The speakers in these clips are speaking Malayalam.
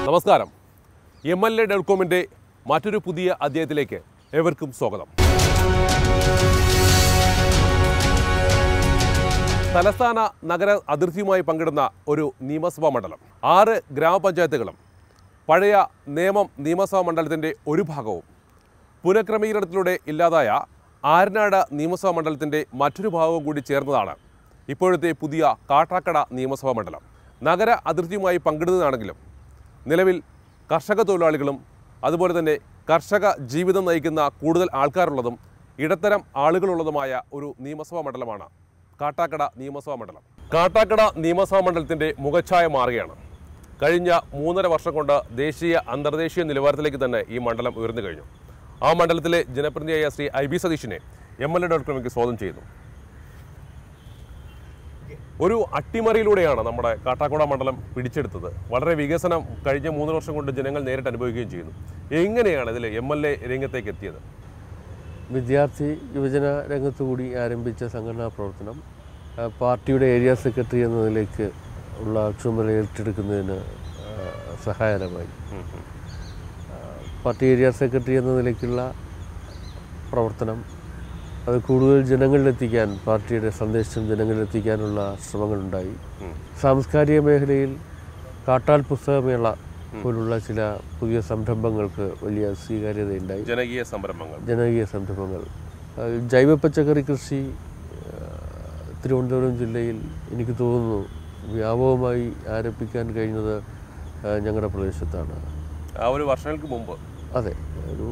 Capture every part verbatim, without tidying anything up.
നമസ്കാരം. എം എൽ എ ഡോട്ട് കോമിൻ്റെ മറ്റൊരു പുതിയ അധ്യായത്തിലേക്ക് ഏവർക്കും സ്വാഗതം. തലസ്ഥാന നഗര അതിർത്തിയുമായി പങ്കിടുന്ന ഒരു നിയമസഭാ മണ്ഡലം, ആറ് ഗ്രാമപഞ്ചായത്തുകളും പഴയ നേമം നിയമസഭാ മണ്ഡലത്തിൻ്റെ ഒരു ഭാഗവും പുനഃക്രമീകരണത്തിലൂടെ ഇല്ലാതായ ആരനാട് നിയമസഭാ മണ്ഡലത്തിൻ്റെ മറ്റൊരു ഭാഗവും കൂടി ചേർന്നതാണ് ഇപ്പോഴത്തെ പുതിയ കാട്ടാക്കട നിയമസഭാ മണ്ഡലം. നഗര അതിർത്തിയുമായി പങ്കിടുന്നതാണെങ്കിലും നിലവിൽ കർഷക തൊഴിലാളികളും അതുപോലെ തന്നെ കർഷക ജീവിതം നയിക്കുന്ന കൂടുതൽ ആൾക്കാരുള്ളതും ഇടത്തരം ആളുകളുള്ളതുമായ ഒരു നിയമസഭാ മണ്ഡലമാണ് കാട്ടാക്കട നിയമസഭാ മണ്ഡലം. കാട്ടാക്കട നിയമസഭാ മണ്ഡലത്തിൻ്റെ മുഖച്ഛായ മാറുകയാണ്. കഴിഞ്ഞ മൂന്നര വർഷം കൊണ്ട് ദേശീയ അന്തർദേശീയ നിലവാരത്തിലേക്ക് തന്നെ ഈ മണ്ഡലം ഉയർന്നു കഴിഞ്ഞു. ആ മണ്ഡലത്തിലെ ജനപ്രതിനിധിയായ ശ്രീ ഐ ബി സതീഷിനെ എം എൽ എ ഡോട്ട് കോമിലേക്ക് സ്വാഗതം ചെയ്യുന്നു. ഒരു അട്ടിമറിയിലൂടെയാണ് നമ്മുടെ കാട്ടാക്കട മണ്ഡലം പിടിച്ചെടുത്തത്. വളരെ വികസനം കഴിഞ്ഞ മൂന്ന് വർഷം കൊണ്ട് ജനങ്ങൾ നേരിട്ട് അനുഭവിക്കുകയും ചെയ്യുന്നു. എങ്ങനെയാണ് ഇതിൽ എം എൽ എ രംഗത്തേക്ക് എത്തിയത്? വിദ്യാർത്ഥി യുവജന രംഗത്തുകൂടി ആരംഭിച്ച സംഘടനാ പ്രവർത്തനം പാർട്ടിയുടെ ഏരിയ സെക്രട്ടറി എന്ന നിലയ്ക്ക് ഉള്ള ചുമതല ഏറ്റെടുക്കുന്നതിന് സഹായകരമായി. പാർട്ടി ഏരിയ സെക്രട്ടറി എന്ന നിലയ്ക്കുള്ള പ്രവർത്തനം അത് കൂടുതൽ ജനങ്ങളിലെത്തിക്കാൻ, പാർട്ടിയുടെ സന്ദേശം ജനങ്ങളിലെത്തിക്കാനുള്ള ശ്രമങ്ങളുണ്ടായി. സാംസ്കാരിക മേഖലയിൽ കാട്ടാൽ പുസ്തകമേള പോലുള്ള ചില പുതിയ സംരംഭങ്ങൾക്ക് വലിയ സ്വീകാര്യതയുണ്ടായി. ജനകീയ സംരംഭങ്ങൾ ജനകീയ സംരംഭങ്ങൾ ജൈവ പച്ചക്കറി കൃഷി തിരുവനന്തപുരം ജില്ലയിൽ എനിക്ക് തോന്നുന്നു വ്യാപകമായി ആരംഭിക്കാൻ കഴിഞ്ഞത് ഞങ്ങളുടെ പ്രദേശത്താണ്. ആ ഒരു വർഷങ്ങൾക്ക് മുമ്പ്, അതെ, ഒരു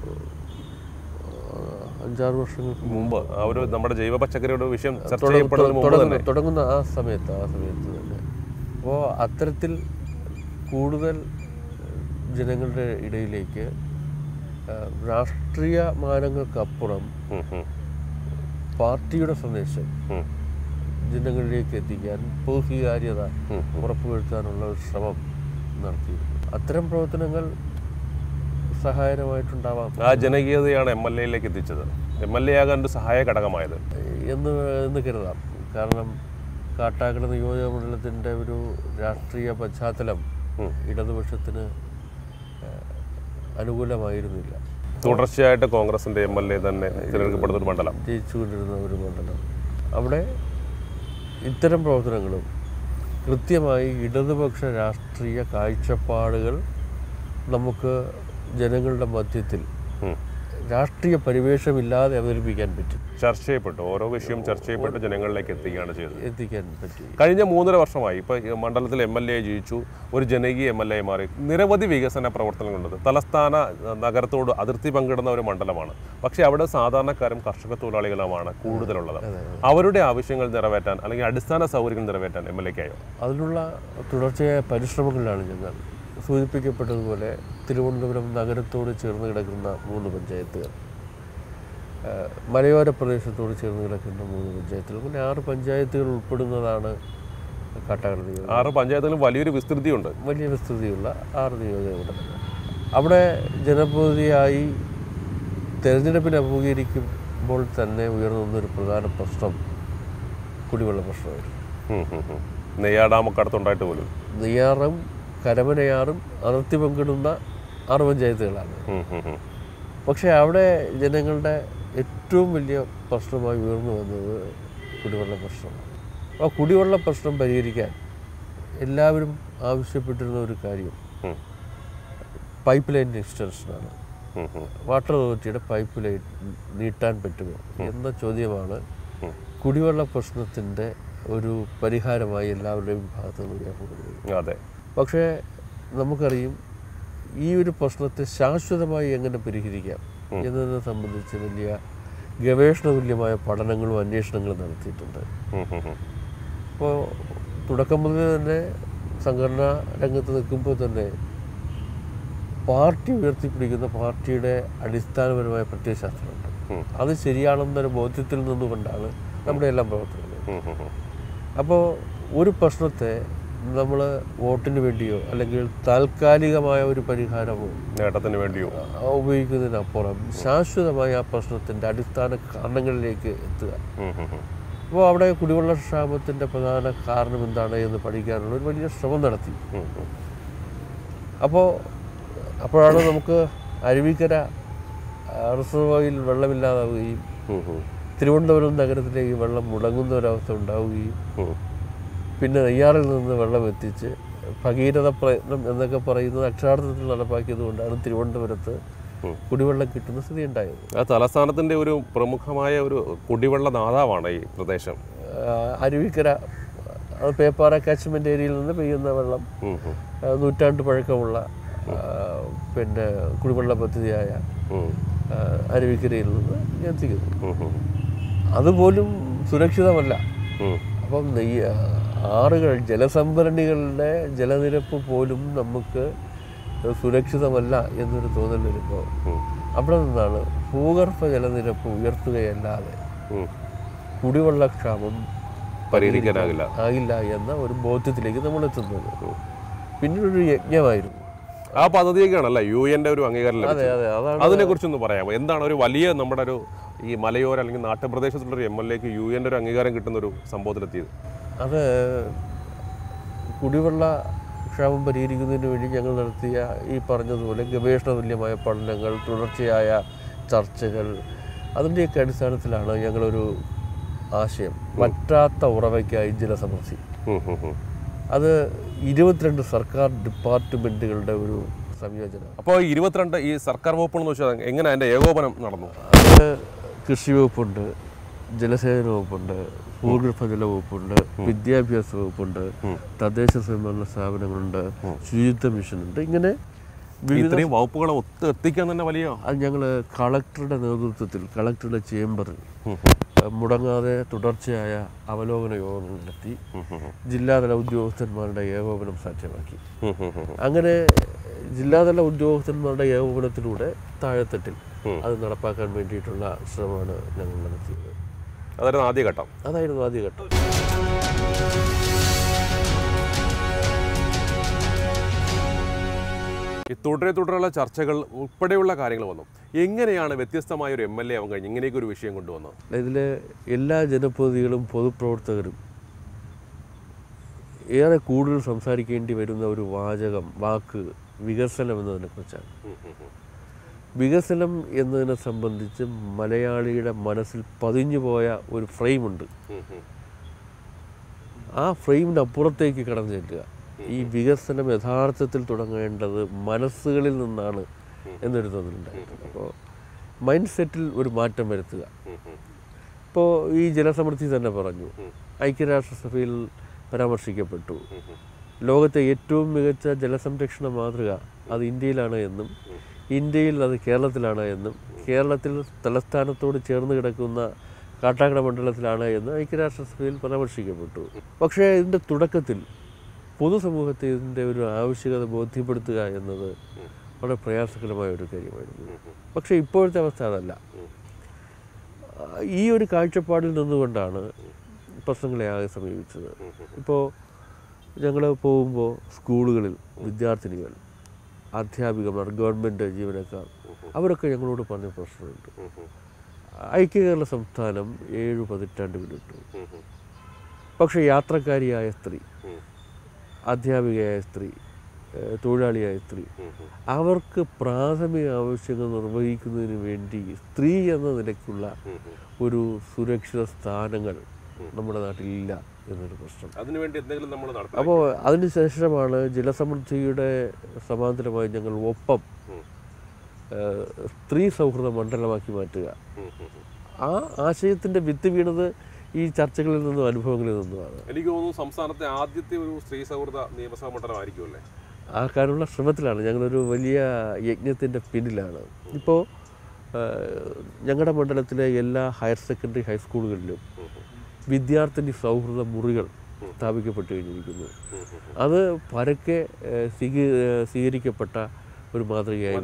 അഞ്ചാറ് വർഷങ്ങൾക്ക് മുമ്പ് ആ ഒരു നമ്മുടെ ജൈവ പച്ചക്കറിയുടെ വിഷയം തുടങ്ങുന്ന ആ സമയത്ത് ആ സമയത്ത് തന്നെ. അപ്പോൾ അത്തരത്തിൽ കൂടുതൽ ജനങ്ങളുടെ ഇടയിലേക്ക് രാഷ്ട്രീയ മാനങ്ങൾക്കപ്പുറം പാർട്ടിയുടെ സന്ദേശം ജനങ്ങളിലേക്ക് എത്തിക്കാൻ, പൊതുസ്വീകാര്യത ഉറപ്പുവരുത്താനുള്ള ഒരു ശ്രമം നടത്തി. അത്തരം പ്രവർത്തനങ്ങൾ സഹായകരമായിട്ടുണ്ടാവാം. ആ ജനകീയതയാണ് എം എൽ എയിലേക്ക് എത്തിച്ചത്, എം എൽ എ ആകാൻ ഒരു സഹായ ഘടകമായത് എന്ന് എന്ന് കരുതാം. കാരണം കാട്ടാക്കട നിയോജക മണ്ഡലത്തിൻ്റെ ഒരു രാഷ്ട്രീയ പശ്ചാത്തലം ഇടതുപക്ഷത്തിന് അനുകൂലമായിരുന്നില്ല. തുടർച്ചയായിട്ട് കോൺഗ്രസിൻ്റെ എം എൽ എ തന്നെ തിരഞ്ഞെടുക്കപ്പെടുന്ന ഒരു മണ്ഡലം, ജയിച്ചുകൊണ്ടിരുന്ന ഒരു മണ്ഡലം. അവിടെ ഇത്തരം പ്രവർത്തനങ്ങളും കൃത്യമായി ഇടതുപക്ഷ രാഷ്ട്രീയ കാഴ്ചപ്പാടുകൾ നമുക്ക് ജനങ്ങളുടെ മധ്യത്തിൽ രാഷ്ട്രീയ പരിവേഷമില്ലാതെ അവതരിപ്പിക്കാൻ പറ്റും. ചർച്ച ചെയ്യപ്പെട്ടു, ഓരോ വിഷയവും ചർച്ച ചെയ്യപ്പെട്ട് ജനങ്ങളിലേക്ക് എത്തിക്കുകയാണ് ചെയ്തത് എത്തിക്കാൻ പറ്റി. കഴിഞ്ഞ മൂന്നര വർഷമായി ഇപ്പോൾ മണ്ഡലത്തിൽ എം എൽ എ ജയിച്ചു, ഒരു ജനകീയ എം എൽ എ മാറി. നിരവധി വികസന പ്രവർത്തനങ്ങളുണ്ട്. തലസ്ഥാന നഗരത്തോട് അതിർത്തി പങ്കിടുന്ന ഒരു മണ്ഡലമാണ്. പക്ഷേ അവിടെ സാധാരണക്കാരും കർഷക തൊഴിലാളികളുമാണ് കൂടുതലുള്ളത്. അവരുടെ ആവശ്യങ്ങൾ നിറവേറ്റാൻ അല്ലെങ്കിൽ അടിസ്ഥാന സൗകര്യങ്ങൾ നിറവേറ്റാൻ എം എൽ എക്കായോ? അതിനുള്ള തുടർച്ചയായ പരിശ്രമങ്ങളിലാണ് ഞങ്ങൾ. സൂചിപ്പിക്കപ്പെട്ടതുപോലെ തിരുവനന്തപുരം നഗരത്തോട് ചേർന്ന് കിടക്കുന്ന മൂന്ന് പഞ്ചായത്തുകൾ, മലയോര പ്രദേശത്തോട് ചേർന്ന് കിടക്കുന്ന മൂന്ന് പഞ്ചായത്തുകൾ, പിന്നെ ആറ് പഞ്ചായത്തുകൾ ഉൾപ്പെടുന്നതാണ് കാട്ടാക്കട നിയോജകം. ആറ് പഞ്ചായത്തുകളും വലിയൊരു വിസ്തൃതിയുണ്ട്, വലിയ വിസ്തൃതിയുള്ള ആറ് നിയോജകമണ്ഡലങ്ങൾ. അവിടെ ജനപ്രതിനിധിയായി തെരഞ്ഞെടുപ്പിന് അഭിമുഖീകരിക്കുമ്പോൾ തന്നെ ഉയർന്നു വന്നൊരു പ്രധാന പ്രശ്നം കുടിവെള്ള പ്രശ്നമായിരുന്നു. നെയ്യാർ ഡാമൊക്കെ അടുത്തുണ്ടായിട്ട് പോലും നെയ്യാറും കരമനയാറും അതിർത്തി പങ്കിടുന്ന ആറ് പഞ്ചായത്തുകളാണ്. പക്ഷേ അവിടെ ജനങ്ങളുടെ ഏറ്റവും വലിയ പ്രശ്നമായി ഉയർന്നു വന്നത് കുടിവെള്ള പ്രശ്നമാണ്. ആ കുടിവെള്ള പ്രശ്നം പരിഹരിക്കാൻ എല്ലാവരും ആവശ്യപ്പെട്ടിരുന്ന ഒരു കാര്യം പൈപ്പ് ലൈൻ എക്സ്റ്റൻഷനാണ്. വാട്ടർ അതോറിറ്റിയുടെ പൈപ്പ് ലൈൻ നീട്ടാൻ പറ്റുമോ എന്ന ചോദ്യമാണ് കുടിവെള്ള പ്രശ്നത്തിൻ്റെ ഒരു പരിഹാരമായി എല്ലാവരുടെയും ഭാഗത്തു നിന്ന് ഉയർന്നു. അതെ. പക്ഷേ നമുക്കറിയും ഈ ഒരു പ്രശ്നത്തെ ശാശ്വതമായി എങ്ങനെ പരിഹരിക്കാം എന്നതിനെ സംബന്ധിച്ച് വലിയ ഗവേഷണതുല്യമായ പഠനങ്ങളും അന്വേഷണങ്ങളും നടത്തിയിട്ടുണ്ട്. അപ്പോൾ തുടക്കം മുതൽ തന്നെ സംഘടനാ രംഗത്ത് നിൽക്കുമ്പോൾ തന്നെ പാർട്ടി ഉയർത്തിപ്പിടിക്കുന്ന പാർട്ടിയുടെ അടിസ്ഥാനപരമായ പ്രത്യയശാസ്ത്രമുണ്ട്. അത് ശരിയാണെന്നൊരു ബോധ്യത്തിൽ നിന്നുകൊണ്ടാണ് നമ്മുടെ എല്ലാം പ്രവർത്തനങ്ങൾ. അപ്പോൾ ഒരു പ്രശ്നത്തെ നമ്മൾ വോട്ടിന് വേണ്ടിയോ അല്ലെങ്കിൽ താൽക്കാലികമായ ഒരു പരിഹാരമോ നേട്ടത്തിന് വേണ്ടിയോ ഉപയോഗിക്കുന്നതിനപ്പുറം ശാശ്വതമായ ആ പ്രശ്നത്തിൻ്റെ അടിസ്ഥാന കാരണങ്ങളിലേക്ക് എത്തുക. അപ്പോൾ അവിടെ കുടിവെള്ള ക്ഷാമത്തിൻ്റെ പ്രധാന കാരണം എന്താണ് എന്ന് പഠിക്കാനുള്ള ഒരു വലിയ ശ്രമം നടത്തി. അപ്പോൾ അപ്പോഴാണ് നമുക്ക് അരുവിക്കര റിസർവോയിൽ വെള്ളമില്ലാതാവുകയും തിരുവനന്തപുരം നഗരത്തിലേക്ക് വെള്ളം മുടങ്ങുന്ന ഒരവസ്ഥ ഉണ്ടാവുകയും പിന്നെ നെയ്യാറിൽ നിന്ന് വെള്ളം എത്തിച്ച് ഭഗീരഥ പ്രയത്നം എന്നൊക്കെ പറയുന്നത് അക്ഷരാർത്ഥത്തിൽ നടപ്പാക്കിയത് കൊണ്ടാണ് തിരുവനന്തപുരത്ത് കുടിവെള്ളം കിട്ടുന്ന സ്ഥിതി ഉണ്ടായത്. ആ തലസ്ഥാനത്തിൻ്റെ ഒരു പ്രമുഖമായ ഒരു കുടിവെള്ള ദാതാവാണ് ഈ പ്രദേശം. അരുവിക്കര അത് പേപ്പാറ കാച്ച്മെൻ്റ് ഏരിയയിൽ നിന്ന് പെയ്യുന്ന വെള്ളം നൂറ്റാണ്ട് പഴക്കമുള്ള പിന്നെ കുടിവെള്ള പദ്ധതിയായ അരുവിക്കരയിൽ നിന്ന് എത്തിക്കുന്നു. അതുപോലും സുരക്ഷിതമല്ല. അപ്പം നെയ്യ ആറുകൾ ജലസംഭരണികളുടെ ജലനിരപ്പ് പോലും നമുക്ക് സുരക്ഷിതമല്ല എന്നൊരു തോന്നൽ വരുമ്പോൾ അവിടെ നിന്നാണ് ഭൂഗർഭ ജലനിരപ്പ് ഉയർത്തുകയല്ലാതെ കുടിവെള്ളക്ഷാമം പരിഹരിക്കാനാകില്ല ആകില്ല എന്ന ഒരു ബോധ്യത്തിലേക്ക് നമ്മൾ എത്തുന്നത്. പിന്നീടൊരു യജ്ഞമായിരുന്നു. ആ പദ്ധതിയൊക്കെയാണല്ലേ യു എൻ്റെ ഒരു അംഗീകാരം. അതെ അതെ അതാണ്. അതിനെക്കുറിച്ചൊന്ന് പറയാമോ? എന്താണ് ഒരു വലിയ നമ്മുടെ ഒരു ഈ മലയോര അല്ലെങ്കിൽ നാട്ടുപ്രദേശത്തുള്ളൊരു എം എൽ എക്ക് യു എൻ്റെ ഒരു അംഗീകാരം കിട്ടുന്ന ഒരു സംഭവത്തിലെത്തിയത്? അത് കുടിവെള്ള ക്ഷാമം പരിഹരിക്കുന്നതിന് വേണ്ടി ഞങ്ങൾ നടത്തിയ ഈ പറഞ്ഞതുപോലെ ഗവേഷണ തുല്യമായ പഠനങ്ങൾ, തുടർച്ചയായ ചർച്ചകൾ, അതിൻ്റെയൊക്കെ അടിസ്ഥാനത്തിലാണ് ഞങ്ങളൊരു ആശയം വറ്റാത്ത ഉറവയ്ക്കായി ജലസമൃദ്ധി. അത് ഇരുപത്തിരണ്ട് സർക്കാർ ഡിപ്പാർട്ട്മെൻറ്റുകളുടെ ഒരു സംയോജനം. അപ്പോൾ ഇരുപത്തിരണ്ട് ഈ സർക്കാർ വകുപ്പെന്ന് വെച്ചാൽ എങ്ങനെ അതിൻ്റെ ഏകോപനം നടന്നു? അത് കൃഷി വകുപ്പുണ്ട്, ജലസേചന വകുപ്പുണ്ട്, ഭൂഗർഭ ജല വകുപ്പുണ്ട്, വിദ്യാഭ്യാസ വകുപ്പുണ്ട്, തദ്ദേശ സ്വയംഭരണ സ്ഥാപനങ്ങളുണ്ട്, ശുചിത്വ മിഷനുണ്ട്. ഇങ്ങനെ ഇത്രയും വകുപ്പുകളെ ഒത്ത് എത്തിക്കാൻ തന്നെ വലിയ അത് ഞങ്ങൾ കളക്ടറുടെ നേതൃത്വത്തിൽ കളക്ടറുടെ ചേംബറിൽ മുടങ്ങാതെ തുടർച്ചയായ അവലോകന യോഗങ്ങൾ നടത്തി ജില്ലാതല ഉദ്യോഗസ്ഥന്മാരുടെ ഏകോപനം സാധ്യമാക്കി. അങ്ങനെ ജില്ലാതല ഉദ്യോഗസ്ഥന്മാരുടെ ഏകോപനത്തിലൂടെ താഴെത്തട്ടിൽ അത് നടപ്പാക്കാൻ വേണ്ടിയിട്ടുള്ള ശ്രമമാണ് ഞങ്ങൾ നടത്തിയത്. അതായിരുന്നു ആദ്യഘട്ടം. അതായിരുന്നു ആദ്യഘട്ടം. ഈ തുടരെ തുടരെയുള്ള ചർച്ചകൾ ഉൾപ്പെടെയുള്ള കാര്യങ്ങൾ വന്നു. എങ്ങനെയാണ് വ്യത്യസ്തമായ ഒരു എം എൽ എ ആവാൻ കഴിഞ്ഞ് ഇങ്ങനെയൊക്കെ ഒരു വിഷയം കൊണ്ടുവന്നത്? ഇതിൽ എല്ലാ ജനപ്രതിനിധികളും പൊതുപ്രവർത്തകരും ഏറെ കൂടുതൽ സംസാരിക്കേണ്ടി വരുന്ന ഒരു വാചകം വാക്ക് വികസനം എന്നതിനെക്കുറിച്ചാണ്. വികസനം എന്നതിനെ സംബന്ധിച്ച് മലയാളിയുടെ മനസ്സിൽ പതിഞ്ഞു പോയ ഒരു ഫ്രെയിമുണ്ട്. ആ ഫ്രെയിമിൻ്റെ അപ്പുറത്തേക്ക് കടന്നു ചെല്ലുക. ഈ വികസനം യഥാർത്ഥത്തിൽ തുടങ്ങേണ്ടത് മനസ്സുകളിൽ നിന്നാണ് എന്നൊരു തോന്നലുണ്ടായിട്ടുണ്ട്. അപ്പോൾ മൈൻഡ് സെറ്റിൽ ഒരു മാറ്റം വരുത്തുക. ഇപ്പോൾ ഈ ജലസമൃദ്ധി തന്നെ പറഞ്ഞു, ഐക്യരാഷ്ട്രസഭയിൽ പരാമർശിക്കപ്പെട്ടു. ലോകത്തെ ഏറ്റവും മികച്ച ജലസംരക്ഷണ മാതൃക അത് ഇന്ത്യയിലാണ് എന്നും ഇന്ത്യയിൽ അത് കേരളത്തിലാണ് എന്നും കേരളത്തിൽ തലസ്ഥാനത്തോട് ചേർന്ന് കിടക്കുന്ന കാട്ടാക്കട മണ്ഡലത്തിലാണ് എന്ന് ഐക്യരാഷ്ട്രസഭയിൽ പരാമർശിക്കപ്പെട്ടു. പക്ഷേ ഇതിൻ്റെ തുടക്കത്തിൽ പൊതുസമൂഹത്തെ ഇതിൻ്റെ ഒരു ആവശ്യകത ബോധ്യപ്പെടുത്തുക എന്നത് വളരെ പ്രയാസകരമായ ഒരു കാര്യമായിരുന്നു. പക്ഷേ ഇപ്പോഴത്തെ അവസ്ഥ അതല്ല. ഈ ഒരു കാഴ്ചപ്പാടിൽ നിന്നുകൊണ്ടാണ് പ്രശ്നങ്ങളെ ആകെ സമീപിച്ചത്. ഇപ്പോൾ ഞങ്ങൾ പോകുമ്പോൾ സ്കൂളുകളിൽ വിദ്യാർത്ഥിനികൾ, അധ്യാപികമാർ, ഗവൺമെൻറ് ജീവനക്കാർ അവരൊക്കെ ഞങ്ങളോട് പറഞ്ഞ പ്രശ്നമുണ്ട്. ഐക്യകേരള സംസ്ഥാനം ഏഴു പതിറ്റാണ്ട് പിന്നിട്ടു. പക്ഷേ യാത്രക്കാരിയായ സ്ത്രീ, അധ്യാപികയായ സ്ത്രീ, തൊഴിലാളിയായ സ്ത്രീ അവർക്ക് പ്രാഥമിക ആവശ്യങ്ങൾ നിർവഹിക്കുന്നതിന് വേണ്ടി സ്ത്രീ എന്ന നിലയ്ക്കുള്ള ഒരു സുരക്ഷിത സ്ഥാനങ്ങൾ നമ്മുടെ നാട്ടിലില്ല എന്നൊരു പ്രശ്നം. അതിനുവേണ്ടി എന്തെങ്കിലും നമ്മൾ നടത്തണം. അപ്പോൾ അതിനുശേഷമാണ് ജലസമൃദ്ധിയുടെ സമാന്തരമായി ഞങ്ങൾ ഒപ്പം സ്ത്രീ സൗഹൃദ മണ്ഡലമാക്കി മാറ്റുക. ആ ആശയത്തിൻ്റെ വിത്ത് വീണത് ഈ ചർച്ചകളിൽ നിന്നും അനുഭവങ്ങളിൽ നിന്നുമാണ്. എനിക്ക് തോന്നുന്നു സംസ്ഥാനത്തെ ആദ്യത്തെ ഒരു സ്ത്രീ സൗഹൃദ നിയമസഭാ മണ്ഡലമായിരിക്കുമല്ലേ? ആ കാര്യമുള്ള ശ്രമത്തിലാണ്, ഞങ്ങളൊരു വലിയ യജ്ഞത്തിൻ്റെ പിന്നിലാണ്. ഇപ്പോൾ ഞങ്ങളുടെ മണ്ഡലത്തിലെ എല്ലാ ഹയർ സെക്കൻഡറി ഹൈസ്കൂളുകളിലും വിദ്യാർത്ഥിനി സൗഹൃദ മുറികൾ സ്ഥാപിക്കപ്പെട്ടു കഴിഞ്ഞിരിക്കുന്നു. അത് പരക്കെ സ്വീകരിക്കപ്പെട്ട ഒരു മാതൃകയായി.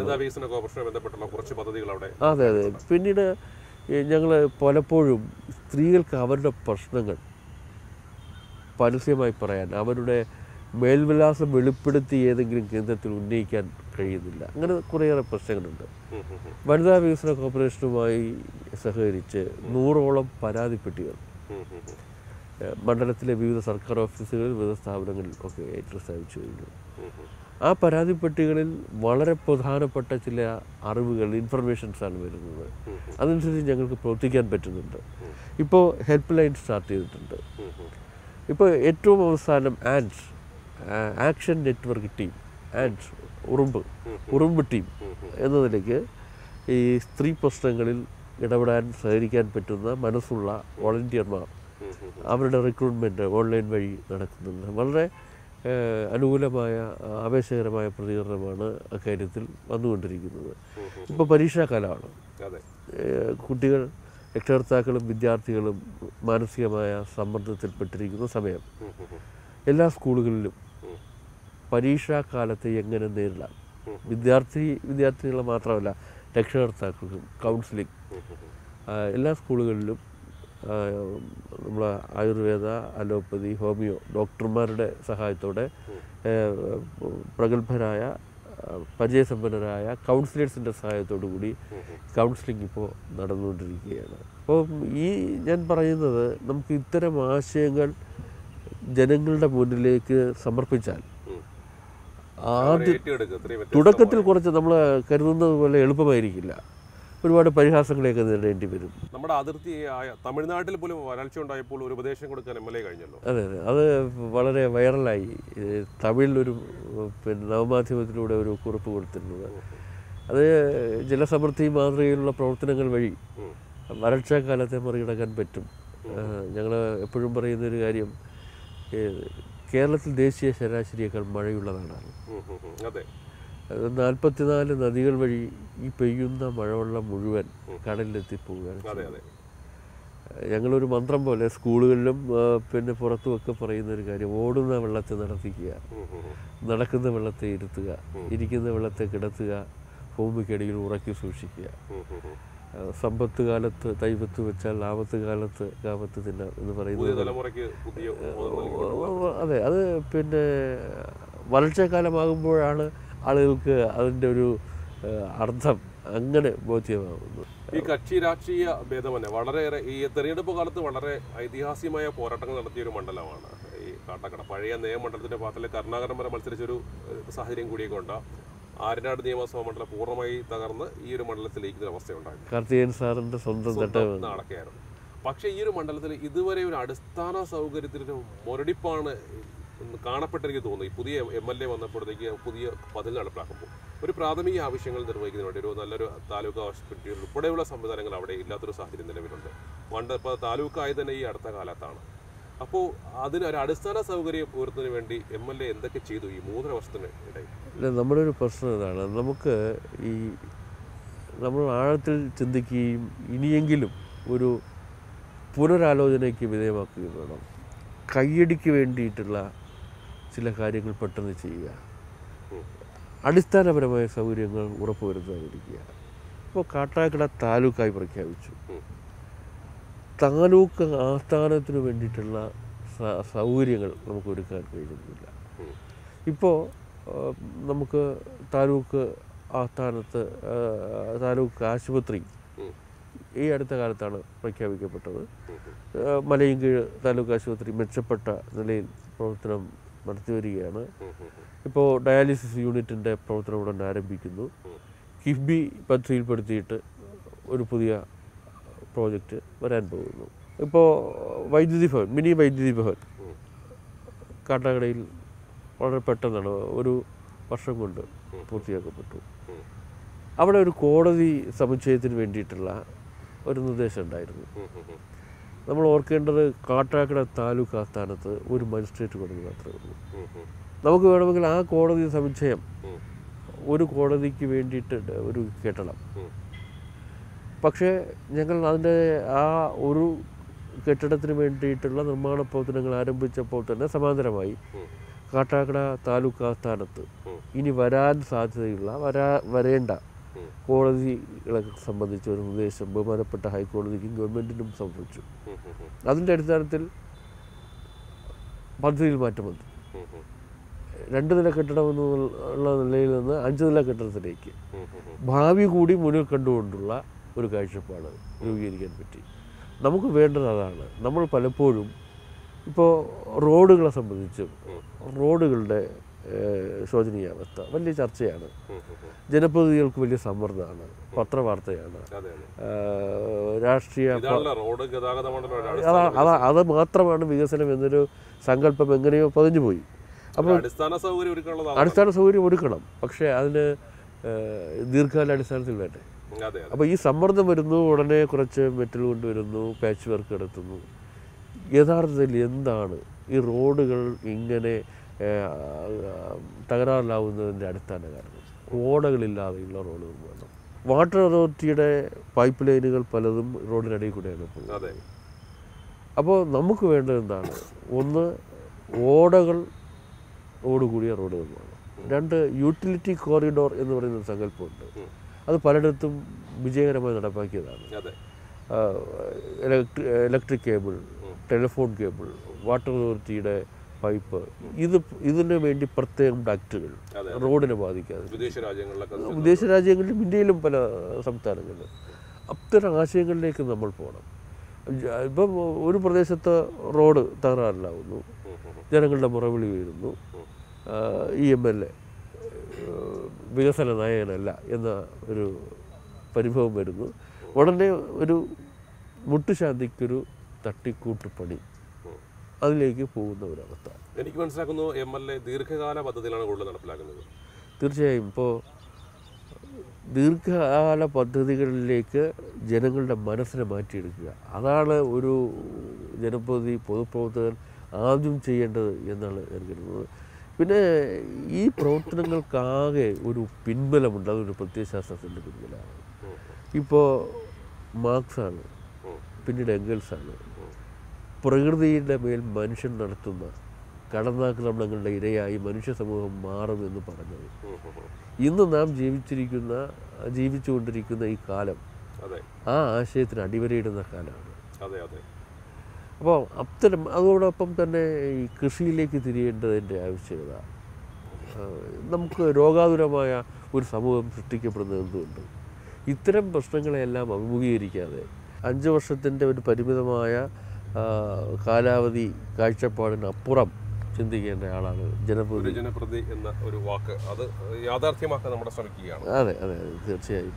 അതെ അതെ. പിന്നീട് ഞങ്ങൾ പലപ്പോഴും സ്ത്രീകൾക്ക് അവരുടെ പ്രശ്നങ്ങൾ പരസ്യമായി പറയാൻ, അവരുടെ മേൽവിലാസം വെളിപ്പെടുത്തി ഏതെങ്കിലും കേന്ദ്രത്തിൽ ഉന്നയിക്കാൻ കഴിയുന്നില്ല. അങ്ങനെ കുറേയേറെ പ്രശ്നങ്ങളുണ്ട്. വനിതാ വികസന കോർപ്പറേഷനുമായി സഹകരിച്ച് നൂറോളം പരാതിപ്പെട്ടികൾ മണ്ഡലത്തിലെ വിവിധ സർക്കാർ ഓഫീസുകളിൽ വിവിധ സ്ഥാപനങ്ങളിൽ ഒക്കെ ആയിട്ട് സ്ഥാപിച്ചു കഴിഞ്ഞു. ആ പരാതിപ്പെട്ടികളിൽ വളരെ പ്രധാനപ്പെട്ട ചില അറിവുകൾ, ഇൻഫർമേഷൻസാണ് വരുന്നത്. അതനുസരിച്ച് ഞങ്ങൾക്ക് പ്രവർത്തിക്കാൻ പറ്റുന്നുണ്ട്. ഇപ്പോൾ ഹെൽപ്പ് ലൈൻ സ്റ്റാർട്ട് ചെയ്തിട്ടുണ്ട്. ഇപ്പോൾ ഏറ്റവും അവസാനം ants action network team, ants ഉറുമ്പ് ഉറുമ്പ് ടീം എന്ന നിലയ്ക്ക് ഈ സ്ത്രീ പ്രശ്നങ്ങളിൽ ഇടപെടാൻ സഹകരിക്കാൻ പറ്റുന്ന മനസ്സുള്ള വോളണ്ടിയർമാർ, അവരുടെ റിക്രൂട്ട്മെൻറ്റ് ഓൺലൈൻ വഴി നടക്കുന്നുണ്ട്. വളരെ അനുകൂലമായ ആവേശകരമായ പ്രതികരണമാണ് അക്കാര്യത്തിൽ വന്നുകൊണ്ടിരിക്കുന്നത്. ഇപ്പോൾ പരീക്ഷാകാലമാണ്. കുട്ടികൾ, രക്ഷകർത്താക്കളും വിദ്യാർത്ഥികളും മാനസികമായ സമ്മർദ്ദത്തിൽപ്പെട്ടിരിക്കുന്ന സമയം. എല്ലാ സ്കൂളുകളിലും പരീക്ഷാകാലത്തെ എങ്ങനെ നേരിടാം, വിദ്യാർത്ഥി വിദ്യാർത്ഥികളെ മാത്രമല്ല രക്ഷകർത്താക്കൾക്കും കൗൺസിലിംഗ് എല്ലാ സ്കൂളുകളിലും നമ്മളെ ആയുർവേദ, അലോപ്പതി, ഹോമിയോ ഡോക്ടർമാരുടെ സഹായത്തോടെ പ്രഗത്ഭരായ പരിചയസമ്പന്നരായ കൗൺസിലേഴ്സിൻ്റെ സഹായത്തോടു കൂടി കൗൺസിലിംഗ് ഇപ്പോൾ നടന്നുകൊണ്ടിരിക്കുകയാണ്. അപ്പോൾ ഈ ഞാൻ പറയുന്നത്, നമുക്ക് ഇത്തരം ആശയങ്ങൾ ജനങ്ങളുടെ മുന്നിലേക്ക് സമർപ്പിച്ചാൽ ആദ്യ തുടക്കത്തിൽ കുറച്ച് നമ്മൾ കരുതുന്നത് പോലെ എളുപ്പമായിരിക്കില്ല. ഒരുപാട് പരിഹാസങ്ങളെയൊക്കെ നേരിടേണ്ടി വരും. നമ്മുടെ അതിർത്തിയായ തമിഴ്നാട്ടിൽ പോലും വരൾച്ച ഉണ്ടായപ്പോൾ ഒരു ഉപദേശം കൊടുക്കാൻ എം എൽ എ കഴിഞ്ഞല്ലോ. അതെ അതെ അത് വളരെ വൈറലായി. തമിഴിലൊരു പിന്നെ നവമാധ്യമത്തിലൂടെ ഒരു കുറിപ്പ് കൊടുത്തിരുന്നത്. അത് ജലസമൃദ്ധി മാതൃകയിലുള്ള പ്രവർത്തനങ്ങൾ വഴി വരൾച്ചാക്കാലത്തെ മറികടക്കാൻ പറ്റും. ഞങ്ങൾ എപ്പോഴും പറയുന്നൊരു കാര്യം, കേരളത്തിൽ ദേശീയ ശരാശരിയേക്കാൾ മഴയുള്ള നാടാണ്. നാൽപ്പത്തിനാല് നദികൾ വഴി ഈ പെയ്യുന്ന മഴവെള്ളം മുഴുവൻ കടലിലെത്തിപ്പോവുകയാണ്. ഞങ്ങളൊരു മന്ത്രം പോലെ സ്കൂളുകളിലും പിന്നെ പുറത്തുമൊക്കെ പറയുന്നൊരു കാര്യം, ഓടുന്ന വെള്ളത്തെ നടത്തിക്കുക, നടക്കുന്ന വെള്ളത്തെ ഇരുത്തുക, ഇരിക്കുന്ന വെള്ളത്തെ കിടത്തുക, ഭൂമിക്കടിയിൽ ഉറക്കി സൂക്ഷിക്കുക. സമ്പത്ത് കാലത്ത് തൈവത്ത് വെച്ചാൽ ആപത്ത് കാലത്ത് കാപത്ത് തിന്നാം എന്ന് പറയുന്നത്. അതെ, അത് പിന്നെ വരൾച്ചക്കാലമാകുമ്പോഴാണ് ആളുകൾക്ക് അതിൻ്റെ ഒരു അർത്ഥം അങ്ങനെ ബോധ്യമാകുന്നു. ഈ കക്ഷി രാഷ്ട്രീയ ഭേദമന്നെ വളരെയേറെ ഈ തെരഞ്ഞെടുപ്പ് കാലത്ത് വളരെ ഐതിഹാസികമായ പോരാട്ടങ്ങൾ നടത്തിയ ഒരു മണ്ഡലമാണ് ഈ കാട്ടാക്കട. പഴയ നിയമമണ്ഡലത്തിൻ്റെ ഭാഗത്തിൽ കരുണാകരൻ വരെ മത്സരിച്ചൊരു സാഹചര്യം കൂടിയൊക്കെ ഉണ്ട്. ആര്യനാട് നിയമസഭാ മണ്ഡലം പൂർണ്ണമായി തകർന്ന് ഈ ഒരു മണ്ഡലത്തിൽ ലയിക്കുന്ന അവസ്ഥയുണ്ടായിരുന്നു. കാർത്തികേയൻ സാറിൻ്റെ സ്വന്തം നടക്കുകയായിരുന്നു. പക്ഷേ ഈ ഒരു മണ്ഡലത്തിൽ ഇതുവരെ ഒരു അടിസ്ഥാന സൗകര്യത്തിൻ്റെ മുരടിപ്പാണ് കാണപ്പെട്ടെനിക്ക് തോന്നുന്നു. ഈ പുതിയ എം എൽ എ വന്നപ്പോഴത്തേക്ക് പുതിയ പദ്ധതി നടപ്പിലാക്കുമ്പോൾ ഒരു പ്രാഥമിക ആവശ്യങ്ങൾ നിർവഹിക്കുന്നതിന് വേണ്ടി ഒരു നല്ലൊരു താലൂക്ക് ഹോസ്പിറ്റൽ ഉൾപ്പെടെയുള്ള സംവിധാനങ്ങൾ അവിടെ ഇല്ലാത്തൊരു സാഹചര്യം നിലവിലുണ്ട്. പണ്ട് ഇപ്പോൾ താലൂക്കായി തന്നെ ഈ അടുത്ത കാലത്താണ്. അപ്പോൾ അതിന് ഒരു അടിസ്ഥാന സൗകര്യം ഉയർത്തുന്നതിന് വേണ്ടി എം എൽ എ എന്തൊക്കെ ചെയ്തു ഈ മൂന്നര വർഷത്തിന് ഇടയിൽ? അല്ല, നമ്മുടെ ഒരു പ്രശ്നം ഇതാണ്. നമുക്ക് ഈ നമ്മൾ ആഴത്തിൽ ചിന്തിക്കുകയും ഇനിയെങ്കിലും ഒരു പുനരാലോചനയ്ക്ക് വിധേയമാക്കുകയും വേണം. കയ്യടിക്ക് വേണ്ടിയിട്ടുള്ള ചില കാര്യങ്ങൾ പെട്ടെന്ന് ചെയ്യുക, അടിസ്ഥാനപരമായ സൗകര്യങ്ങൾ ഉറപ്പുവരുത്താതിരിക്കുക. ഇപ്പോൾ കാട്ടാക്കട താലൂക്കായി പ്രഖ്യാപിച്ചു. താലൂക്ക് ആസ്ഥാനത്തിന് വേണ്ടിയിട്ടുള്ള സൗകര്യങ്ങൾ നമുക്ക് ഒരുക്കാൻ കഴിയുന്നില്ല. ഇപ്പോൾ നമുക്ക് താലൂക്ക് ആസ്ഥാനത്ത് താലൂക്ക് ആശുപത്രി ഈ അടുത്ത കാലത്താണ് പ്രഖ്യാപിക്കപ്പെട്ടത്. മലയൻകീഴ് താലൂക്ക് ആശുപത്രി മെച്ചപ്പെട്ട നിലയിൽ പ്രവർത്തനം നടത്തി വരികയാണ്. ഇപ്പോൾ ഡയാലിസിസ് യൂണിറ്റിൻ്റെ പ്രവർത്തനം ഉടൻ ആരംഭിക്കുന്നു. കിഫ്ബി പദ്ധതിയിൽപ്പെടുത്തിയിട്ട് ഒരു പുതിയ പ്രോജക്റ്റ് വരാൻ പോകുന്നു. ഇപ്പോൾ വൈദ്യുതി ഭവൻ, മിനി വൈദ്യുതി ഭവൻ കാട്ടാക്കടയിൽ വളരെ പെട്ടെന്നാണ്, ഒരു വർഷം കൊണ്ട് പൂർത്തിയാക്കപ്പെട്ടു. അവിടെ ഒരു കോടതി സമുച്ചയത്തിന് വേണ്ടിയിട്ടുള്ള ഒരു നിർദ്ദേശം ഉണ്ടായിരുന്നു. നമ്മൾ ഓർക്കേണ്ടത് കാട്ടാക്കട താലൂക്ക് ആസ്ഥാനത്ത് ഒരു മജിസ്ട്രേറ്റ് കോടതി മാത്രമേ ഉള്ളൂ. നമുക്ക് വേണമെങ്കിൽ ആ കോടതി സമുച്ചയം ഒരു കോടതിക്ക് വേണ്ടിയിട്ട് ഒരു കെട്ടണം. പക്ഷേ ഞങ്ങൾ അതിൻ്റെ ആ ഒരു കെട്ടിടത്തിന് വേണ്ടിയിട്ടുള്ള നിർമ്മാണ പ്രവർത്തനങ്ങൾ ആരംഭിച്ചപ്പോൾ തന്നെ സമാന്തരമായി കാട്ടാക്കട താലൂക്ക് ആസ്ഥാനത്ത് ഇനി വരാൻ സാധ്യതയുള്ള വരാ വരേണ്ട കോടതികളെ സംബന്ധിച്ച ഒരു നിർദ്ദേശം ബഹുമാനപ്പെട്ട ഹൈക്കോടതിക്കും ഗവൺമെൻറ്റിനും സമർപ്പിച്ചു. അതിൻ്റെ അടിസ്ഥാനത്തിൽ പദ്ധതിയിൽ മാറ്റം വന്നു. രണ്ട് നില കെട്ടിടം എന്നുള്ള നിലയിൽ നിന്ന് അഞ്ച് നില കെട്ടിടത്തിലേക്ക് ഭാവി കൂടി മുന്നിൽ കണ്ടുകൊണ്ടുള്ള ഒരു കാഴ്ചപ്പാട് രൂപീകരിക്കാൻ പറ്റി. നമുക്ക് വേണ്ടത് അതാണ്. നമ്മൾ പലപ്പോഴും ഇപ്പോൾ റോഡുകളെ സംബന്ധിച്ചും റോഡുകളുടെ ശോചനീയാവസ്ഥ വലിയ ചർച്ചയാണ്. ജനപ്രതിനിധികൾക്ക് വലിയ സമ്മർദ്ദമാണ്, പത്രവാർത്തയാണ്, രാഷ്ട്രീയ അതാ അത് മാത്രമാണ് വികസനം എന്നൊരു സങ്കല്പം എങ്ങനെയോ പതിഞ്ഞു പോയി. അപ്പോൾ അടിസ്ഥാന സൗകര്യം ഒരുക്കണം, പക്ഷേ അതിന് ദീർഘകാല അടിസ്ഥാനത്തിൽ വേണ്ടേ. അപ്പോൾ ഈ സമ്മർദ്ദം വരുന്നു, ഉടനെ കുറച്ച് മെറ്റൽ കൊണ്ടുവരുന്നു, പാച്ച് വർക്ക് നടത്തുന്നു. യഥാർത്ഥത്തിൽ എന്താണ് ഈ റോഡുകൾ ഇങ്ങനെ തകരാറിലാവുന്നതിൻ്റെ അടിസ്ഥാന കാരണം? ഓടകളില്ലാതെയുള്ള റോഡ് നിർമ്മാണം. വാട്ടർ അതോറിറ്റിയുടെ പൈപ്പ് ലൈനുകൾ പലതും റോഡിനടിയിൽ കൂടെയാണ് പോകുന്നത്. അപ്പോൾ നമുക്ക് വേണ്ടത് എന്താണ്? ഒന്ന്, ഓടകൾ ഓടുകൂടിയ റോഡ് നിർമ്മാണം. രണ്ട്, യൂട്ടിലിറ്റി കോറിഡോർ എന്ന് പറയുന്ന സങ്കല്പമുണ്ട്. അത് പലയിടത്തും വിജയകരമായി നടപ്പാക്കിയതാണ്. ഇലക്ട്രി electric cable, telephone cable, water അതോറിറ്റിയുടെ പൈപ്പ്, ഇത് ഇതിനു വേണ്ടി പ്രത്യേകം ഡക്റ്റുകൾ റോഡിനെ ബാധിക്കാതെ. വിദേശ രാജ്യങ്ങളിലും ഇന്ത്യയിലും പല സംസ്ഥാനങ്ങളിലും അത്തരം ആശയങ്ങളിലേക്ക് നമ്മൾ പോകണം. ഇപ്പം ഒരു പ്രദേശത്ത് റോഡ് തകരാറിലാവുന്നു, ജനങ്ങളുടെ മുറവിളി വീഴുന്നു, ഇ എം എൽ എ വികസന നായകനല്ല എന്ന ഒരു പരിഭവം വരുന്നു. ഉടനെ ഒരു മുട്ടുശാന്തിക്കൊരു തട്ടിക്കൂട്ട് പണി അതിലേക്ക് പോകുന്ന ഒരവസ്ഥ. എനിക്ക് മനസ്സിലാക്കുന്നു എം എൽ എ ദീർഘകാല പദ്ധതികളാണ് കൂടുതൽ നടപ്പിലാക്കുന്നത്. തീർച്ചയായും ഇപ്പോൾ ദീർഘകാല പദ്ധതികളിലേക്ക് ജനങ്ങളുടെ മനസ്സിനെ മാറ്റിയെടുക്കുക, അതാണ് ഒരു ജനപ്രതിനിധി, പൊതുപ്രവർത്തകൻ ആദ്യം ചെയ്യേണ്ടത് എന്നാണ് ഞാൻ കരുതുന്നത്. പിന്നെ ഈ പ്രവർത്തനങ്ങൾക്കാകെ ഒരു പിൻബലമുണ്ട്, അതൊരു പ്രത്യയശാസ്ത്രത്തിൻ്റെ പിൻബലമാണ്. ഇപ്പോൾ മാർക്സാണ്, പിന്നീട് എംഗൽസാണ് പ്രകൃതിയുടെ മേൽ മനുഷ്യൻ നടത്തുന്ന കടന്നാക്രമണങ്ങളുടെ ഇരയായി മനുഷ്യ സമൂഹം മാറുമെന്ന് പറഞ്ഞത്. ഇന്ന് നാം ജീവിച്ചിരിക്കുന്ന ജീവിച്ചുകൊണ്ടിരിക്കുന്ന ഈ കാലം ആ ആശയത്തിന് അടിവരയിടുന്ന കാലമാണ്. അപ്പോൾ അത്തരം അതോടൊപ്പം തന്നെ ഈ കൃഷിയിലേക്ക് തിരിയേണ്ടതിൻ്റെ ആവശ്യകത. നമുക്ക് രോഗാതുരമായ ഒരു സമൂഹം സൃഷ്ടിക്കപ്പെടുന്നത് എന്തുകൊണ്ട്? ഇത്തരം പ്രശ്നങ്ങളെല്ലാം അഭിമുഖീകരിക്കാതെ അഞ്ച് വർഷത്തിൻ്റെ ഒരു പരിമിതമായ കാലാവധി കാഴ്ചപ്പാടിനപ്പുറം ചിന്തിക്കേണ്ട ആളാണ് ജനപ്രതി ജനപ്രതി എന്ന ഒരു വാക്ക്. അത് യാഥാർത്ഥ്യമാക്കാൻ നമ്മുടെ ശ്രമിക്കുകയാണ്. അതെ അതെ തീർച്ചയായും.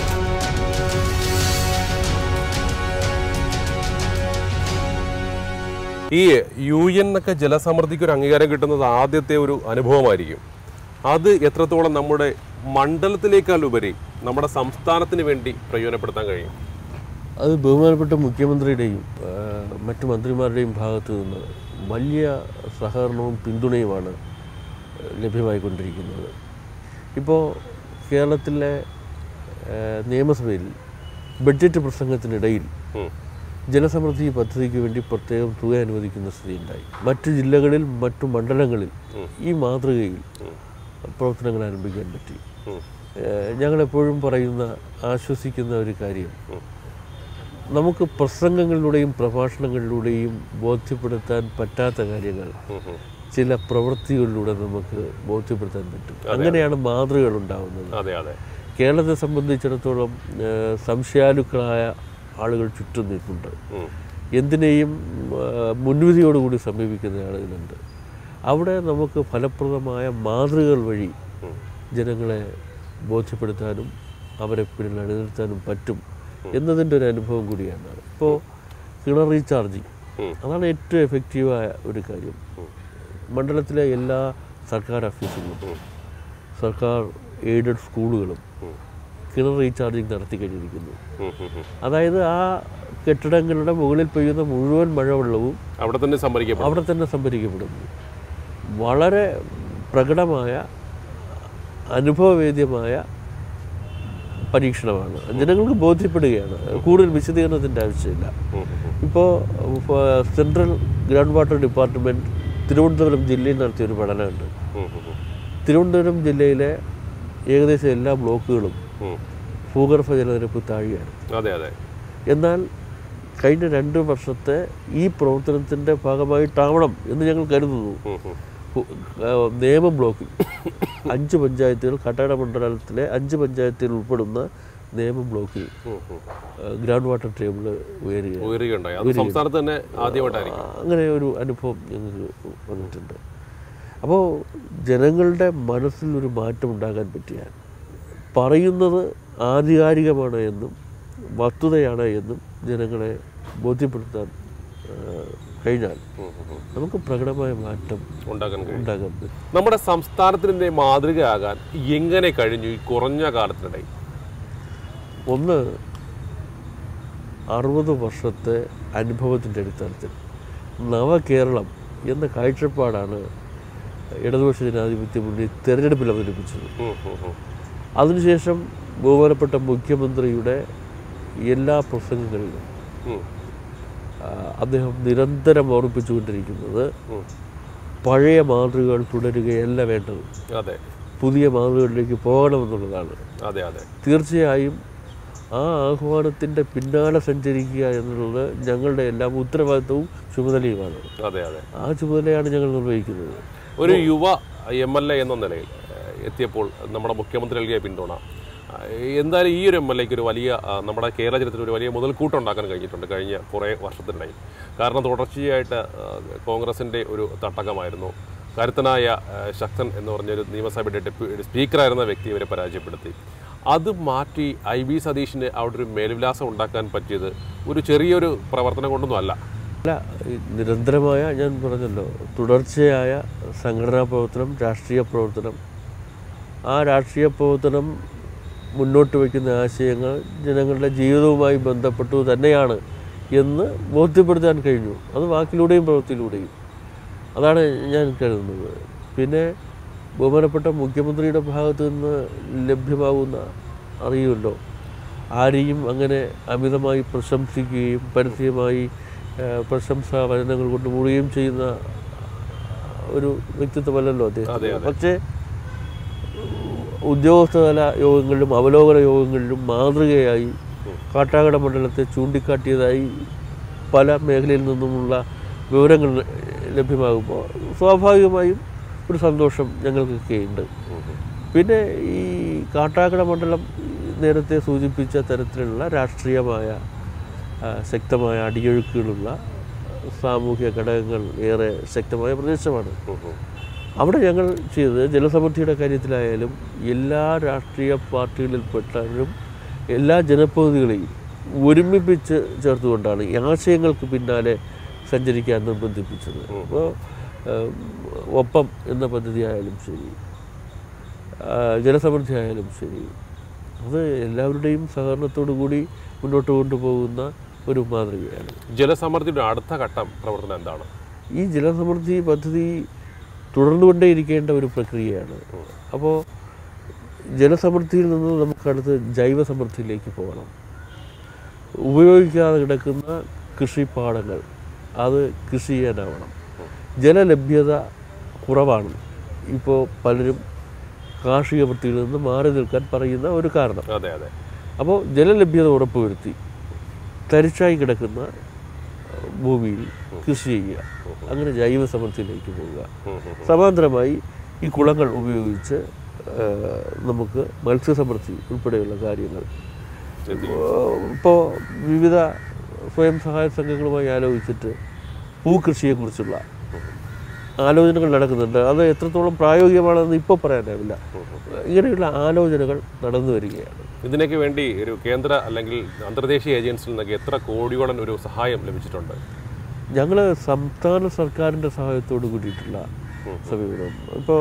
ഈ യു എൻ എന്നൊക്കെ ജലസമൃദ്ധിക്ക് ഒരു അംഗീകാരം കിട്ടുന്നത് ആദ്യത്തെ ഒരു അനുഭവമായിരിക്കും. അത് എത്രത്തോളം നമ്മുടെ മണ്ഡലത്തിലേക്കാൾ ഉപരി നമ്മുടെ സംസ്ഥാനത്തിന് വേണ്ടി പ്രയോജനപ്പെടുത്താൻ കഴിയും? അത് ബഹുമാനപ്പെട്ട മുഖ്യമന്ത്രിയുടെയും മറ്റു മന്ത്രിമാരുടെയും ഭാഗത്തു നിന്ന് വലിയ സഹകരണവും പിന്തുണയുമാണ് ലഭ്യമായിക്കൊണ്ടിരിക്കുന്നത്. ഇപ്പോൾ കേരളത്തിലെ നിയമസഭയിൽ ബഡ്ജറ്റ് പ്രസംഗത്തിനിടയിൽ ജലസമൃദ്ധി പദ്ധതിക്ക് വേണ്ടി പ്രത്യേകം തുക അനുവദിക്കുന്ന സ്ഥിതിയുണ്ടായി. മറ്റു ജില്ലകളിൽ മറ്റു മണ്ഡലങ്ങളിൽ ഈ മാതൃകയിൽ പ്രവർത്തനങ്ങൾ ആരംഭിക്കാൻ പറ്റി. ഞങ്ങളെപ്പോഴും പറയുന്ന ആശ്വസിക്കുന്ന ഒരു കാര്യം, നമുക്ക് പ്രസംഗങ്ങളിലൂടെയും പ്രഭാഷണങ്ങളിലൂടെയും ബോധ്യപ്പെടുത്താൻ പറ്റാത്ത കാര്യങ്ങൾ ചില പ്രവൃത്തികളിലൂടെ നമുക്ക് ബോധ്യപ്പെടുത്താൻ പറ്റും. അങ്ങനെയാണ് മാതൃകകൾ ഉണ്ടാകുന്നത്. കേരളത്തെ സംബന്ധിച്ചിടത്തോളം സംശയാലുക്കളായ ആളുകൾ ചുറ്റും നിൽപ്പുണ്ട്. എന്തിനേയും മുൻവിധിയോടുകൂടി സമീപിക്കുന്ന ആളുകളുണ്ട്. അവിടെ നമുക്ക് ഫലപ്രദമായ മാതൃകകൾ വഴി ജനങ്ങളെ ബോധ്യപ്പെടുത്താനും അവരെ പിന്നിൽ അണിനിർത്താനും പറ്റും എന്നതിൻ്റെ ഒരു അനുഭവം കൂടിയാണ്. ഇപ്പോൾ കിണർ റീചാർജിങ്, അതാണ് ഏറ്റവും എഫക്റ്റീവായ ഒരു കാര്യം. മണ്ഡലത്തിലെ എല്ലാ സർക്കാർ ഓഫീസുകളും സർക്കാർ എയ്ഡഡ് സ്കൂളുകളും കിണർ റീചാർജിങ് നടത്തി കഴിഞ്ഞിരിക്കുന്നു. അതായത് ആ കെട്ടിടങ്ങളുടെ മുകളിൽ പെയ്യുന്ന മുഴുവൻ മഴവെള്ളവും അവിടെ തന്നെ സംഭരിക്കപ്പെടും അവിടെ തന്നെ സംഭരിക്കപ്പെടുന്നു. വളരെ പ്രകടമായ അനുഭവവേദ്യമായ പരീക്ഷണമാണ്. ജനങ്ങൾക്ക് ബോധ്യപ്പെടുകയാണ്. കൂടുതൽ വിശദീകരണത്തിൻ്റെ ആവശ്യമില്ല. ഇപ്പോൾ central ground water department Thiruvananthapuram ജില്ലയിൽ നടത്തിയൊരു പഠനമുണ്ട്. തിരുവനന്തപുരം ജില്ലയിലെ ഏകദേശം എല്ലാ ബ്ലോക്കുകളും ഭൂഗർഭ ജലനിരപ്പ് താഴെയാണ്. എന്നാൽ കഴിഞ്ഞ രണ്ട് വർഷത്തെ ഈ പ്രവർത്തനത്തിൻ്റെ ഭാഗമായിട്ടാവണം എന്ന് ഞങ്ങൾ കരുതുന്നു. നേമം ബ്ലോക്കിൽ അഞ്ച് പഞ്ചായത്തുകൾ, കട്ടട മണ്ഡലത്തിലെ അഞ്ച് പഞ്ചായത്തുകൾ ഉൾപ്പെടുന്ന നേമം ബ്ലോക്കിൽ ഗ്രൗണ്ട് വാട്ടർ ടേബിൾ ഉയരുകയുണ്ടായി. സംസ്ഥാനത്ത് തന്നെ ആദ്യമായിട്ടായിരിക്കും അങ്ങനെ ഒരു അനുഭവം ഞങ്ങൾക്ക് വന്നിട്ടുണ്ട്. അപ്പോൾ ജനങ്ങളുടെ മനസ്സിൽ ഒരു മാറ്റം ഉണ്ടാകാൻ പറ്റിയാൽ പറയുന്നത് ആധികാരികമാണ് എന്നും വസ്തുതയാണ് എന്നും ജനങ്ങളെ ബോധ്യപ്പെടുത്താൻ കഴിഞ്ഞാൽ നമുക്ക് പ്രകടമായ മാറ്റം ഉണ്ടാക്കാൻ ഉണ്ടാകാൻ പറ്റും. നമ്മുടെ സംസ്ഥാനത്തിൻ്റെ മാതൃകയാകാൻ എങ്ങനെ കഴിഞ്ഞു ഈ കുറഞ്ഞ കാലത്തിനിടയിൽ? ഒന്ന്, അറുപത് വർഷത്തെ അനുഭവത്തിൻ്റെ അടിസ്ഥാനത്തിൽ നവകേരളം എന്ന കാഴ്ചപ്പാടാണ് ഇടതുപക്ഷ ജനാധിപത്യ മുന്നണി തെരഞ്ഞെടുപ്പിൽ അവതരിപ്പിച്ചത്. അതിനുശേഷം ബഹുമാനപ്പെട്ട മുഖ്യമന്ത്രിയുടെ എല്ലാ പ്രസംഗങ്ങളിലും അദ്ദേഹം നിരന്തരം ഓർമ്മിപ്പിച്ചുകൊണ്ടിരിക്കുന്നത് പഴയ മാതൃകകൾ തുടരുകയല്ല വേണ്ടത്, പുതിയ മാതൃകകളിലേക്ക് പോകണമെന്നുള്ളതാണ്. തീർച്ചയായും ആ ആഹ്വാനത്തിൻ്റെ പിന്നാലെ സഞ്ചരിക്കുക എന്നുള്ളത് ഞങ്ങളുടെ എല്ലാം ഉത്തരവാദിത്വവും ചുമതലയുമാണ്. ആ ചുമതലയാണ് ഞങ്ങൾ നിർവഹിക്കുന്നത്. ഒരു യുവ എം എൽ എ എന്ന നിലയിൽ എത്തിയപ്പോൾ നമ്മുടെ മുഖ്യമന്ത്രി നൽകിയ പിന്തുണ എന്തായാലും ഈ ഒരു എം എൽ എക്ക് ഒരു വലിയ നമ്മുടെ കേരള ചരിത്രത്തിൽ ഒരു വലിയ മുതൽക്കൂട്ടുണ്ടാക്കാൻ കഴിഞ്ഞിട്ടുണ്ട് കഴിഞ്ഞ കുറേ വർഷത്തിനിടയിൽ. കാരണം തുടർച്ചയായിട്ട് കോൺഗ്രസിൻ്റെ ഒരു തട്ടകമായിരുന്നു. കരുത്തനായ ശക്തൻ എന്ന് പറഞ്ഞൊരു നിയമസഭയുടെ ഡെപ്യൂട്ടി സ്പീക്കറായിരുന്ന വ്യക്തി ഇവരെ പരാജയപ്പെടുത്തി. അത് മാറ്റി ഐ വി സതീഷിന് അവിടെ ഒരു മേൽവിലാസം ഉണ്ടാക്കാൻ പറ്റിയത് ഒരു ചെറിയൊരു പ്രവർത്തനം കൊണ്ടൊന്നും അല്ല. അല്ല, നിരന്തരമായ, ഞാൻ പറഞ്ഞല്ലോ, തുടർച്ചയായ സംഘടനാ പ്രവർത്തനം, രാഷ്ട്രീയ പ്രവർത്തനം. ആ രാഷ്ട്രീയ പ്രവർത്തനം മുന്നോട്ട് വയ്ക്കുന്ന ആശയങ്ങൾ ജനങ്ങളുടെ ജീവിതവുമായി ബന്ധപ്പെട്ടു തന്നെയാണ് എന്ന് ബോധ്യപ്പെടുത്താൻ കഴിഞ്ഞു. അത് വാക്കിലൂടെയും പ്രവൃത്തിയിലൂടെയും. അതാണ് ഞാൻ കരുതുന്നത്. പിന്നെ ബഹുമാനപ്പെട്ട മുഖ്യമന്ത്രിയുടെ ഭാഗത്തു നിന്ന് ലഭ്യമാകുന്ന അറിയുമല്ലോ, ആരെയും അങ്ങനെ അമിതമായി പ്രശംസിക്കുകയും പരസ്യമായി പ്രശംസാ വചനങ്ങൾ കൊണ്ട് മൂടുകയും ചെയ്യുന്ന ഒരു വ്യക്തിത്വമല്ലല്ലോ അദ്ദേഹം. പക്ഷേ ഉദ്യോഗസ്ഥതല യോഗങ്ങളിലും അവലോകന യോഗങ്ങളിലും മാതൃകയായി കാട്ടാക്കട മണ്ഡലത്തെ ചൂണ്ടിക്കാട്ടിയതായി പല മേഖലയിൽ നിന്നുമുള്ള വിവരങ്ങൾ ലഭ്യമാകുമ്പോൾ സ്വാഭാവികമായും ഒരു സന്തോഷം ഞങ്ങൾക്കൊക്കെ ഉണ്ട്. പിന്നെ ഈ കാട്ടാക്കട മണ്ഡലം നേരത്തെ സൂചിപ്പിച്ച തരത്തിലുള്ള രാഷ്ട്രീയമായ ശക്തമായ അടിയൊഴുക്കുകളുള്ള സാമൂഹിക ഘടകങ്ങൾ ഏറെ ശക്തമായ പ്രദേശമാണ്. അവിടെ ഞങ്ങൾ ചെയ്തത് ജലസമൃദ്ധിയുടെ കാര്യത്തിലായാലും എല്ലാ രാഷ്ട്രീയ പാർട്ടികളിൽപ്പെട്ടവരും എല്ലാ ജനപ്രതിനിധികളെയും ഒരുമിപ്പിച്ച് ചേർത്തുകൊണ്ടാണ് ഈ ആശയങ്ങൾക്ക് പിന്നാലെ സഞ്ചരിക്കാൻ നിർബന്ധിപ്പിച്ചത്. അപ്പോൾ ഒപ്പം എന്ന പദ്ധതി ആയാലും ശരി, ജലസമൃദ്ധി ആയാലും ശരി, അത് എല്ലാവരുടെയും സഹകരണത്തോടു കൂടി മുന്നോട്ട് കൊണ്ടുപോകുന്ന ഒരു മാതൃകയാണ്. ജലസമൃദ്ധിയുടെ അടുത്ത ഘട്ടം പ്രവർത്തനം എന്താണ്? ഈ ജലസമൃദ്ധി പദ്ധതി തുടർന്നുകൊണ്ടേയിരിക്കേണ്ട ഒരു പ്രക്രിയയാണ്. അപ്പോൾ ജലസമൃദ്ധിയിൽ നിന്ന് നമുക്കടുത്ത് ജൈവസമൃദ്ധിയിലേക്ക് പോകണം. ഉപയോഗിക്കാതെ കിടക്കുന്ന കൃഷിപ്പാടങ്ങൾ അത് കൃഷി ചെയ്യാനാവണം. ജലലഭ്യത കുറവാണ് ഇപ്പോൾ പലരും കാർഷിക വൃത്തിയിൽ നിന്ന് മാറി നിൽക്കാൻ പറയുന്ന ഒരു കാരണം. അപ്പോൾ ജലലഭ്യത ഉറപ്പുവരുത്തി തരിച്ചായി കിടക്കുന്ന ഭൂമിയിൽ കൃഷി ചെയ്യുക, അങ്ങനെ ജൈവ സമൃദ്ധിയിലേക്ക് പോവുക. സമാന്തരമായി ഈ കുളങ്ങൾ ഉപയോഗിച്ച് നമുക്ക് മത്സ്യസമൃദ്ധി ഉൾപ്പെടെയുള്ള കാര്യങ്ങൾ ഇപ്പോൾ വിവിധ സ്വയം സഹായ സംഘങ്ങളുമായി ആലോചിച്ചിട്ട് പൂക്കൃഷിയെക്കുറിച്ചുള്ള ആലോചനകൾ നടക്കുന്നുണ്ട്. അത് എത്രത്തോളം പ്രായോഗികമാണെന്ന് ഇപ്പോൾ പറയാനാവില്ല. ഇങ്ങനെയുള്ള ആലോചനകൾ നടന്നു വരികയാണ്. ഇതിനൊക്കെ വേണ്ടി ഒരു കേന്ദ്ര അല്ലെങ്കിൽ അന്തർദേശീയ ഏജൻസിയിൽ നിന്നൊക്കെ എത്ര കോടിയോളം ഒരു സഹായം ലഭിച്ചിട്ടുണ്ട്? ഞങ്ങൾ സംസ്ഥാന സർക്കാരിൻ്റെ സഹായത്തോട് കൂടിയിട്ടുള്ള സമീപനം. ഇപ്പോൾ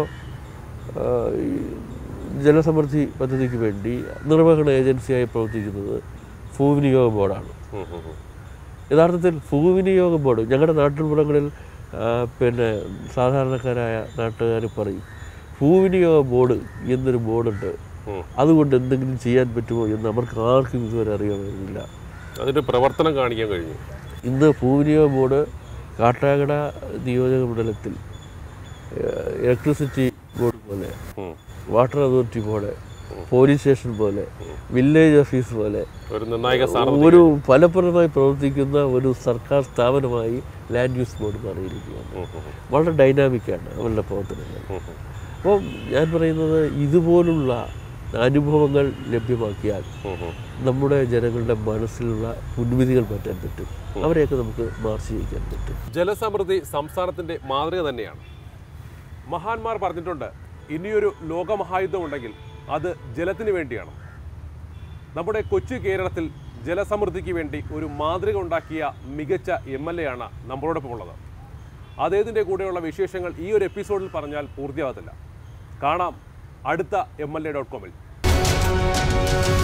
ജലസമൃദ്ധി പദ്ധതിക്ക് വേണ്ടി നിർവഹണ ഏജൻസിയായി പ്രവർത്തിക്കുന്നത് ഭൂവിനിയോഗ ബോർഡാണ്. യഥാർത്ഥത്തിൽ ഭൂവിനിയോഗ ബോർഡ് ഞങ്ങളുടെ നാട്ടിൻപുറങ്ങളിൽ പിന്നെ സാധാരണക്കാരായ നാട്ടുകാർ പറയും, ഭൂവിനിയോഗ ബോർഡ് എന്നൊരു ബോർഡുണ്ട്, അതുകൊണ്ട് എന്തെങ്കിലും ചെയ്യാൻ പറ്റുമോ എന്ന് അവർക്ക് ആർക്കും ഇതുവരെ അറിയാമായിരുന്നില്ല. അതിൻ്റെ പ്രവർത്തനം കാണിക്കാൻ കഴിഞ്ഞു. ഇന്ന് ഭൂവിനിയോഗ ബോർഡ് കാട്ടാക്കട നിയോജക മണ്ഡലത്തിൽ ഇലക്ട്രിസിറ്റി ബോർഡ് പോലെ, വാട്ടർ അതോറിറ്റി പോലെ, പോലീസ് സ്റ്റേഷൻ പോലെ, വില്ലേജ് ഓഫീസ് പോലെ ഒരു ഫലപ്രദമായി പ്രവർത്തിക്കുന്ന ഒരു സർക്കാർ സ്ഥാപനമായി ലാൻഡ് യൂസ് ബോർഡ് മാറിയിരിക്കുകയാണ്. വളരെ ഡൈനാമിക്കാണ് അവരുടെ പ്രവർത്തനങ്ങൾ. അപ്പോൾ ഞാൻ പറയുന്നത് ഇതുപോലുള്ള അനുഭവങ്ങൾ ലഭ്യമാക്കിയാൽ നമ്മുടെ ജനങ്ങളുടെ മനസ്സിലുള്ള മുൻവിധികൾ മാറ്റാൻ പറ്റും. അവരെയൊക്കെ നമുക്ക് മാർച്ച് ചെയ്യിക്കാൻ പറ്റും. ജലസമൃദ്ധി സംസ്ഥാനത്തിൻ്റെ മാതൃക തന്നെയാണ്. മഹാന്മാർ പറഞ്ഞിട്ടുണ്ട്, ഇനിയൊരു ലോകമഹായുദ്ധം ഉണ്ടെങ്കിൽ അത് ജലത്തിന് വേണ്ടിയാണ്. നമ്മുടെ കൊച്ചു കേരളത്തിൽ ജലസമൃദ്ധിക്ക് വേണ്ടി ഒരു മാതൃക ഉണ്ടാക്കിയ മികച്ച എം എൽ എ ആണ് നമ്മളോടൊപ്പം ഉള്ളത്. അദ്ദേഹത്തിൻ്റെ കൂടെയുള്ള വിശേഷങ്ങൾ ഈ ഒരു എപ്പിസോഡിൽ പറഞ്ഞാൽ പൂർത്തിയാകത്തില്ല. കാണാം അടുത്ത എം എൽ എ ഡോട്ട് കോമിൽ.